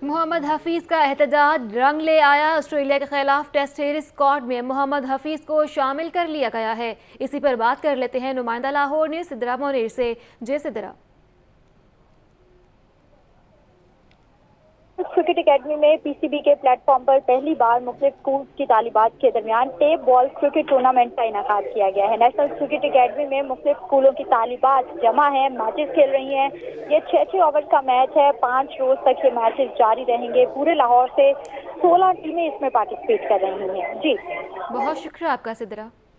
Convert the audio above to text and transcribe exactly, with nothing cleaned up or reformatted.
मोहम्मद हफीज़ का एहतजाज रंग ले आया। ऑस्ट्रेलिया के खिलाफ टेस्ट सीरीज स्क्वाड में मोहम्मद हफीज़ को शामिल कर लिया गया है। इसी पर बात कर लेते हैं नुमाइंदा लाहौर ने सिद्रा मोनीर से। जय सिद्रा। क्रिकेट एकेडमी में पीसीबी के प्लेटफॉर्म पर पहली बार मुख्तलिफ स्कूल की तालिबात के दरमियान टेप बॉल क्रिकेट टूर्नामेंट का इनेकाद किया गया है। नेशनल क्रिकेट एकेडमी में मुख्तलिफ स्कूलों की तालिबात जमा है, मैचेस खेल रही हैं। ये छः छः ओवर का मैच है। पाँच रोज तक ये मैचेस जारी रहेंगे। पूरे लाहौर से सोलह टीमें इसमें पार्टिसिपेट कर रही हैं। जी बहुत शुक्रिया आपका सिद्रा।